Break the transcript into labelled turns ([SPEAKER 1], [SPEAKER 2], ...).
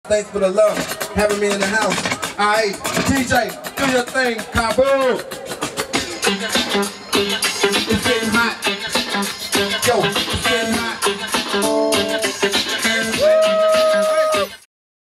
[SPEAKER 1] Thanks for the love, having me in the house. Alright, DJ, do your thing, Kabul.